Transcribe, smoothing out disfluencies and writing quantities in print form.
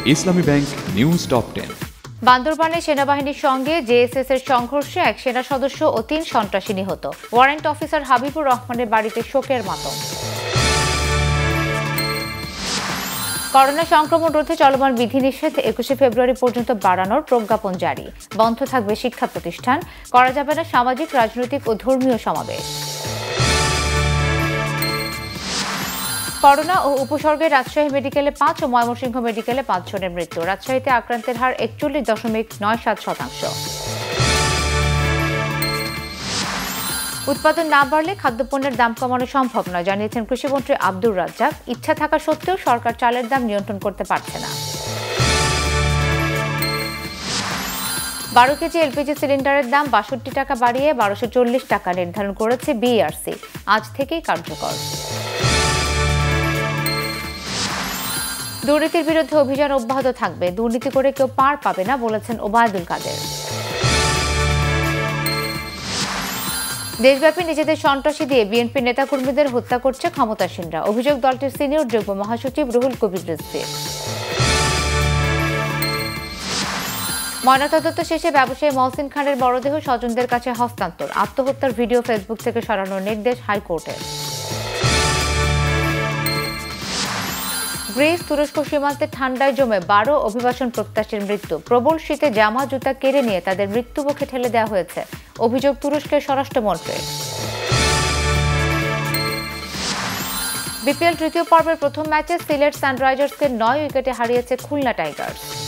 ইসলামী bank news top 10। বান্দরবানে সেনাবাহিনীর সঙ্গে JSS এর সংঘর্ষে এক সেনা সদস্য ও ৩ সন্ত্রাসী নিহত। ওয়ারেন্ট অফিসার হাবিবুর রহমানের বাড়িতে শোকের মাতম। করোনা সংক্রমণ রোধে চলমান বিধিনিষেধ ২১শে ফেব্রুয়ারি পর্যন্ত বাড়ানোর প্রজ্ঞাপন জারি। বন্ধ থাকবে শিক্ষা প্রতিষ্ঠান, করা যাবে না সামাজিক, রাজনৈতিক ও ধর্মীয় সমাবেশ। করোনা ও উপসর্গে রাজশাহী মেডিকেলে ৫ ও ময়মনসিংহ মেডিকেলে ৫ জনের মৃত্যু। রাজশাহীতে আক্রান্তের হার ৪১.৯৭%। উৎপাদন না বাড়লে খাদ্যপণ্যের দাম কমানো সম্ভব নয়, জানিয়েছেন কৃষিমন্ত্রী আব্দুর রাজ্জাক। ইচ্ছা থাকা সত্ত্বেও সরকার চালের দাম নিয়ন্ত্রণ করতে পারছে না। ১২ কেজি এলপিজি সিলিন্ডারের দাম ৬২ টাকা বাড়িয়ে ১২৪০ টাকা নির্ধারণ করেছে বিইআরসি। আজ থেকেই কার্যকর। দুর্নীতির বিরুদ্ধে অভিযান অব্যাহত থাকবে, দুর্নীতি করে কেউ পার পাবে না, বলেছেন ওবায়দুল কাদের। দেশব্যাপী নিজেদের সন্ত্রাসী দিয়ে বিএনপি নেতাকর্মীদের হত্যা করছে ক্ষমতাসীনরা, অভিযোগ দলটির সিনিয়র যুগ্ম মহাসচিব রুহুল কবির রিজভীর। ময়নাতদন্ত শেষে ব্যবসায়ী মহসিন খানের মরদেহ স্বজনদের কাছে হস্তান্তর। আত্মহত্যার ভিডিও ফেসবুক থেকে সরানোর নির্দেশ হাইকোর্টের। গ্রিস তুরস্ক সীমান্তে ঠান্ডায় জমে ১২ অভিবাসন প্রত্যাশীর মৃত্যু। প্রবল শীতে জামা জুতা কেড়ে নিয়ে তাদের মৃত্যুমুখে ঠেলে দেওয়া হয়েছে, অভিযোগ তুরস্কের স্বরাষ্ট্রমন্ত্রীর। বিপিএল তৃতীয় পর্বের প্রথম ম্যাচে সিলেট সানরাইজার্সকে ৯ উইকেটে হারিয়েছে খুলনা টাইগার্স।